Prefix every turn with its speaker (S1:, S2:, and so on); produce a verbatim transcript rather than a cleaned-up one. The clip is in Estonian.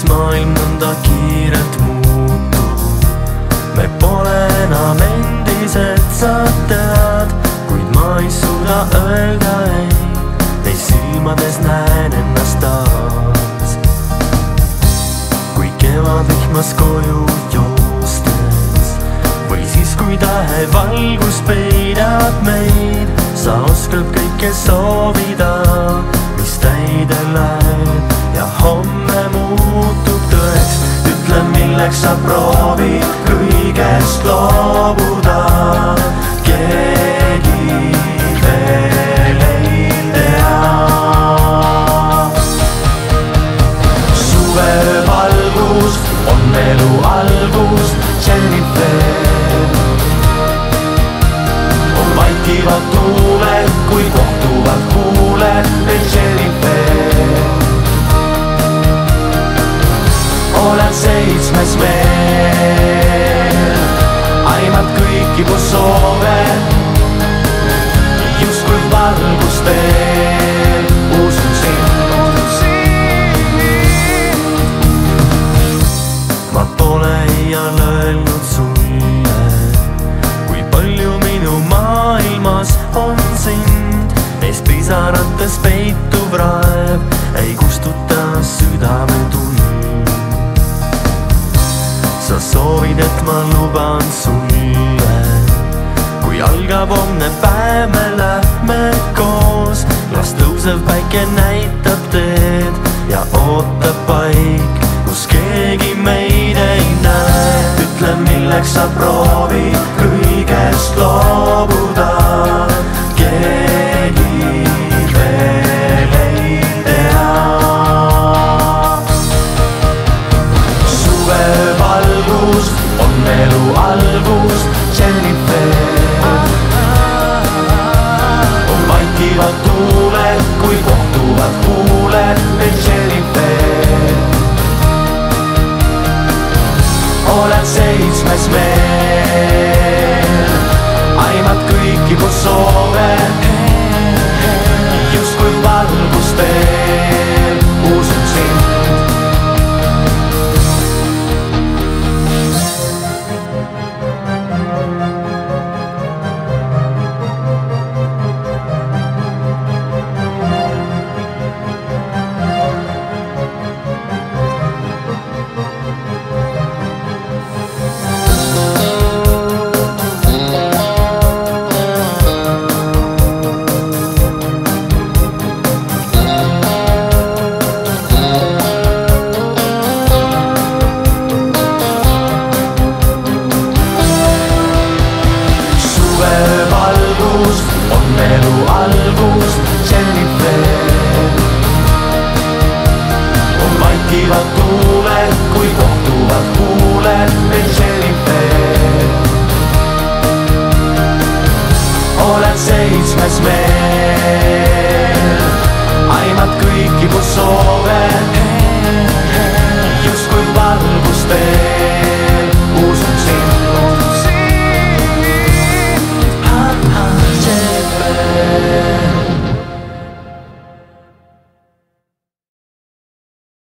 S1: miks maailm nõnda kiirelt muutub. Me pole enam endised, sa tead, kuid ma ei suuda öelda ei. Neis silmades näen ennast taas. Kui kevadvihmas koju joostes või siis kui tähe valgus peidab meid, sa oskad kõike soovida, mis täide läheb ja homme muutub tõeks. Ütle, milleks sa proovid kõigest loobuda. Keegi veel ei tea. Suvevalgus on elu algus, Jennifer. On vaikivad tuuled, kui kohtuvad kuuled, veel Jennifer. Olen seitsmes veel, aimad kõiki mu soove, justkui valgustel, usun sind. Ma pole iial öelnud sulle, kui palju minu maailmas on sind. Neis pisarates peituv raev ei kustuta südame tuld. Sa soovid, et ma luban sulle, kui algab homne päev, me lähme koos. Las tõusev päike näitab teed ja ootab paik, kus keegi meid ei näe. Ütle, milleks sa proovid kõigest loobuda. Keegi